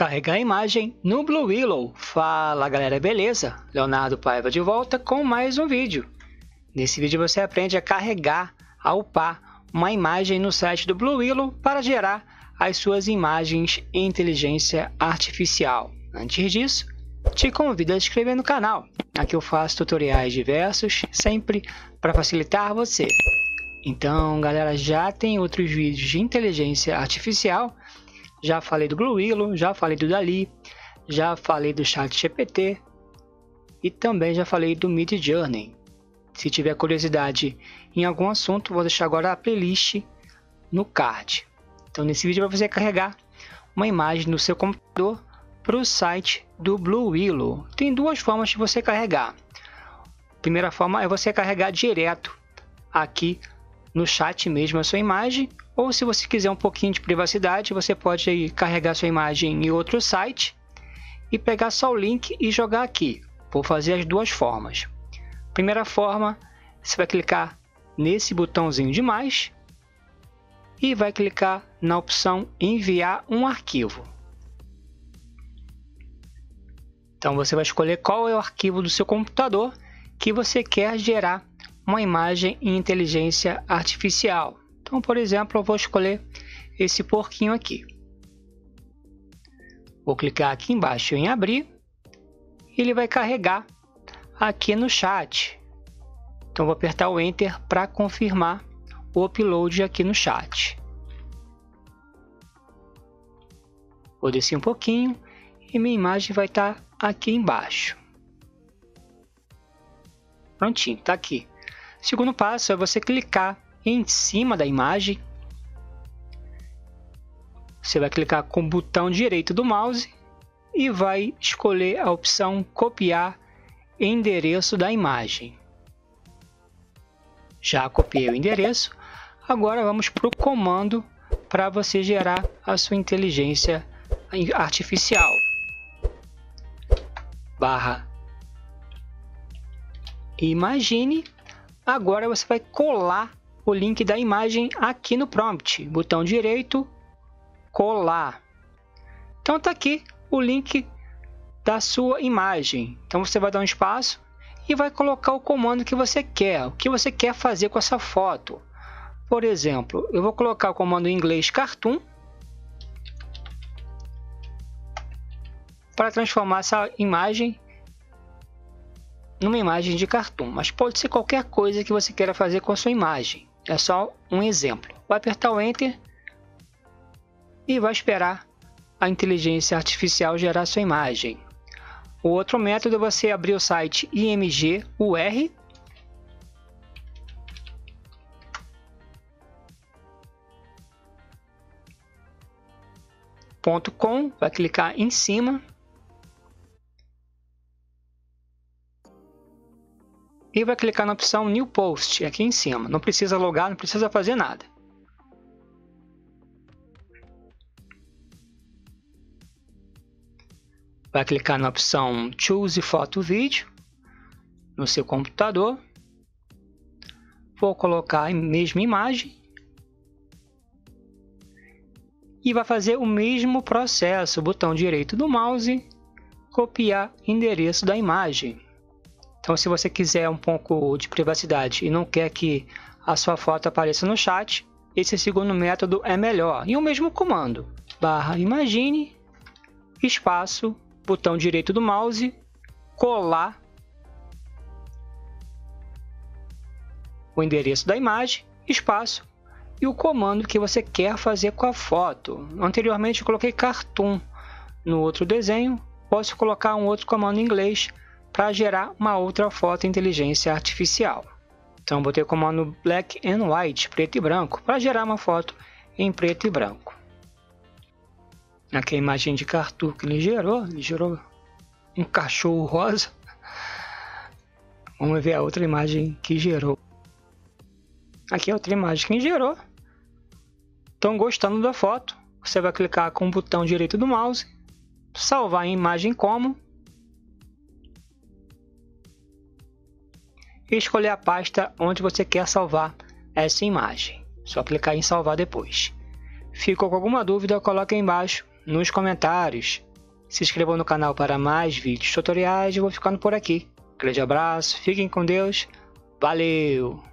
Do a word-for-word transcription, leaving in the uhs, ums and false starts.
Carregar a imagem no Blue Willow. Fala galera, beleza? Leonardo Paiva de volta com mais um vídeo. Nesse vídeo você aprende a carregar, a upar uma imagem no site do Blue Willow para gerar as suas imagens em inteligência artificial. Antes disso, te convido a se inscrever no canal. Aqui eu faço tutoriais diversos, sempre para facilitar você. Então galera, já tem outros vídeos de inteligência artificial. Já falei do Blue Willow, já falei do Dali, já falei do ChatGPT e também já falei do Midjourney. Se tiver curiosidade em algum assunto, vou deixar agora a playlist no card. Então nesse vídeo vai você carregar uma imagem no seu computador para o site do Blue Willow. Tem duas formas de você carregar. A primeira forma é você carregar direto aqui no chat mesmo a sua imagem, ou se você quiser um pouquinho de privacidade, você pode aí carregar sua imagem em outro site e pegar só o link e jogar aqui. Vou fazer as duas formas. Primeira forma, você vai clicar nesse botãozinho de mais e vai clicar na opção enviar um arquivo. Então você vai escolher qual é o arquivo do seu computador que você quer gerar uma imagem em inteligência artificial. Então, por exemplo, eu vou escolher esse porquinho aqui. Vou clicar aqui embaixo em abrir e ele vai carregar aqui no chat. Então, vou apertar o Enter para confirmar o upload aqui no chat. Vou descer um pouquinho e minha imagem vai estar aqui embaixo. Prontinho, está aqui. Segundo passo é você clicar em cima da imagem. Você vai clicar com o botão direito do mouse e vai escolher a opção copiar endereço da imagem. Já copiei o endereço. Agora vamos para o comando para você gerar a sua inteligência artificial. Barra imagine. Agora você vai colar o link da imagem aqui no prompt. Botão direito, colar. Então está aqui o link da sua imagem. Então você vai dar um espaço e vai colocar o comando que você quer. O que você quer fazer com essa foto. Por exemplo, eu vou colocar o comando em inglês cartoon para transformar essa imagem numa imagem de cartoon, mas pode ser qualquer coisa que você queira fazer com a sua imagem. É só um exemplo. Vai apertar o Enter e vai esperar a inteligência artificial gerar a sua imagem. O outro método é você abrir o site imgur ponto com, vai clicar em cima e vai clicar na opção New Post aqui em cima. Não precisa logar, não precisa fazer nada. Vai clicar na opção Choose Photo Video no seu computador. Vou colocar a mesma imagem. E vai fazer o mesmo processo. Botão direito do mouse, copiar endereço da imagem. Então, se você quiser um pouco de privacidade e não quer que a sua foto apareça no chat, esse segundo método é melhor. E o mesmo comando, barra imagine, espaço, botão direito do mouse, colar o endereço da imagem, espaço, e o comando que você quer fazer com a foto. Anteriormente eu coloquei cartoon no outro desenho, posso colocar um outro comando em inglês para gerar uma outra foto em inteligência artificial. Então botei o comando Black and White, preto e branco, para gerar uma foto em preto e branco. Aqui a imagem de cartoon que ele gerou, ele gerou um cachorro rosa. Vamos ver a outra imagem que gerou. Aqui é outra imagem que gerou. Estão gostando da foto? Você vai clicar com o botão direito do mouse, salvar a imagem como, e escolher a pasta onde você quer salvar essa imagem. Só clicar em salvar depois. Ficou com alguma dúvida, coloque aí embaixo nos comentários. se inscrevam no canal para mais vídeos tutoriais e eu vou ficando por aqui. Grande abraço, fiquem com Deus, valeu!